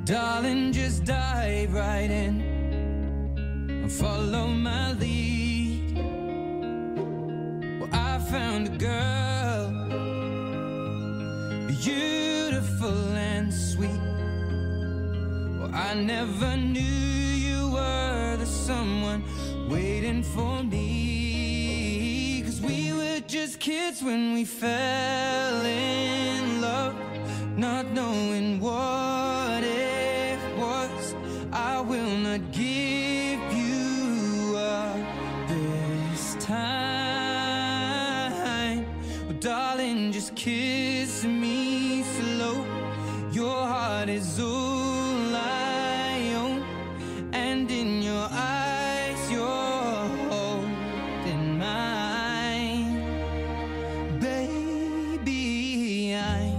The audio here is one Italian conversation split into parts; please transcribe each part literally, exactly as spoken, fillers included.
Darling, just dive right in and follow my lead. Well, I found a girl, beautiful and sweet. Well, I never knew you were the someone waiting for me. 'Cause we were just kids when we fell in love, not knowing what it was. I will not give you up this time. Oh, darling, just kiss me slow. Your heart is all I own, and in your eyes you're holding mine. Baby, I'm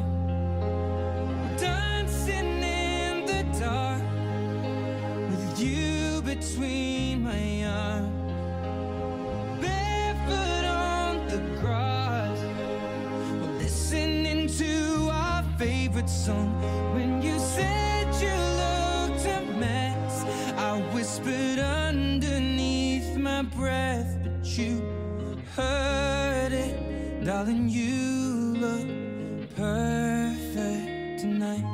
between my arms, barefoot on the grass, listening to our favorite song. When you said you looked a mess, I whispered underneath my breath, but you heard it. Darling, you look perfect tonight.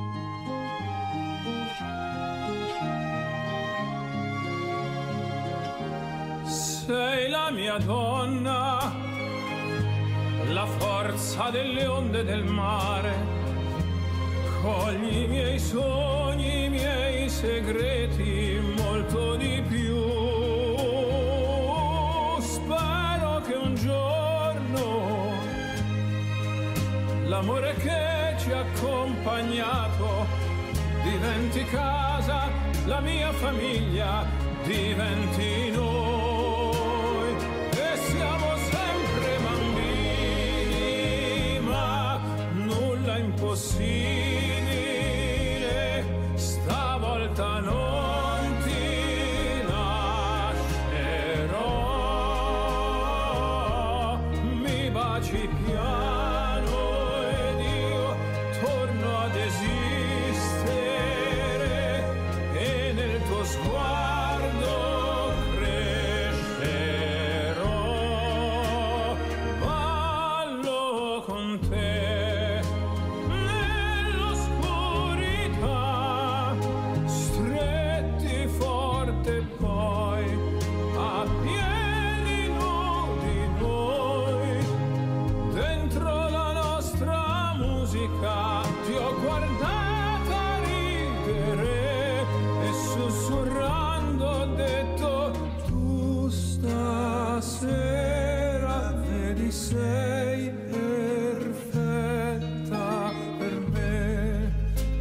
Sei la mia donna, la forza delle onde del mare. Cogli i miei sogni, i miei segreti, molto di più. Spero che un giorno l'amore che ci ha accompagnato diventi casa, la mia famiglia diventi noi. Impossibile, stavolta non ti lascerò. Mi baci piano ed io torno ad esistere, e nel tuo sguardo crescerò. Ballo con te sei perfetta per me.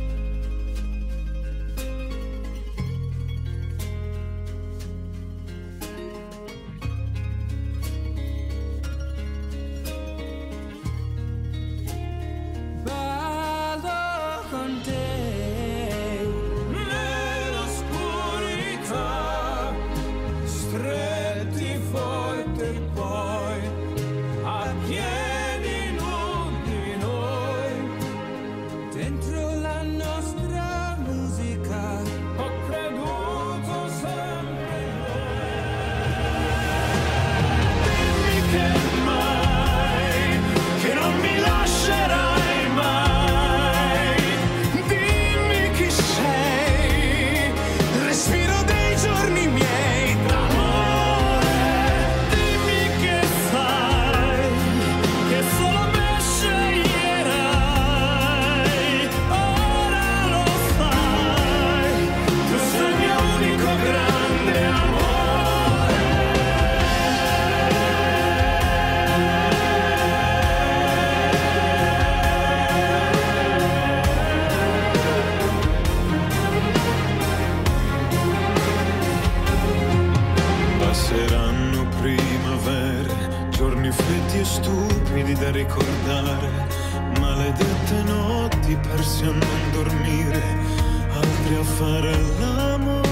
Ballo con te nell'oscurità, stretti forte e poi piedi nudi noi, dentro la nostra musica. Ho creduto sempre in noi. Dimmi che mai, che non mi lascerai mai. Dimmi chi sei, respiro dei giorni miei d'amore. Dimmi che sai che solo me sceglierai, ora lo sai, tu sei il mio unico grande amore. Passeranno primavere, giorni freddi e stupidi da ricordare, maledette notti persi a non dormire, altri a fare l'amore.